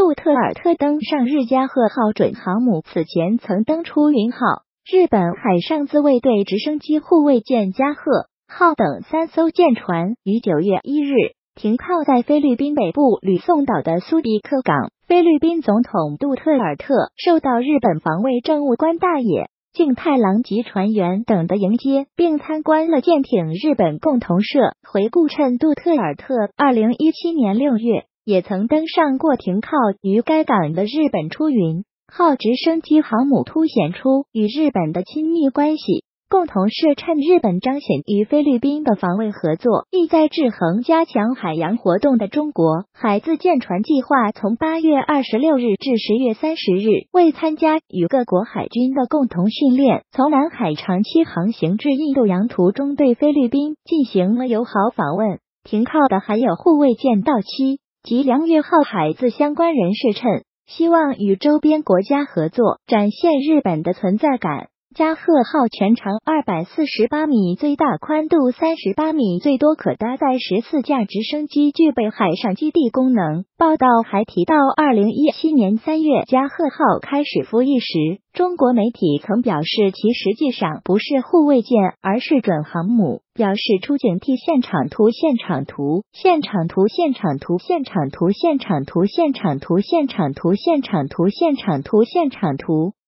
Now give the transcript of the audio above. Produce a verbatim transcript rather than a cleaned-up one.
杜特尔特登上日加贺号准航母，此前曾登出云号、日本海上自卫队直升机护卫舰加贺号等三艘舰船，于九月一日停靠在菲律宾北部吕宋岛的苏比克港。菲律宾总统杜特尔特受到日本防卫政务官大野敬太郎及船员等的迎接，并参观了舰艇日本共同社。回顾趁杜特尔特二零一七年六月也曾登上过停靠于该港的日本出云号直升机航母，凸显出与日本的亲密关系。共同社趁日本彰显与菲律宾的防卫合作，意在制衡加强海洋活动的中国。海自舰船计划从八月二十六日至十月三十日，为参加与各国海军的共同训练，从南海长期航行至印度洋途中对菲律宾进行了友好访问。停靠的还有护卫舰到期及梁月号海自相关人士称，希望与周边国家合作，展现日本的存在感。加贺号全长二百四十八米，最大宽度三十八米，最多可搭载十四架直升机，具备海上基地功能。报道还提到，二零一七年三月加贺号开始服役时，中国媒体曾表示其实际上不是护卫舰，而是准航母，表示出警惕现场图现场图现场图现场图现场图现场图现场图现场图现场图现场图现场图。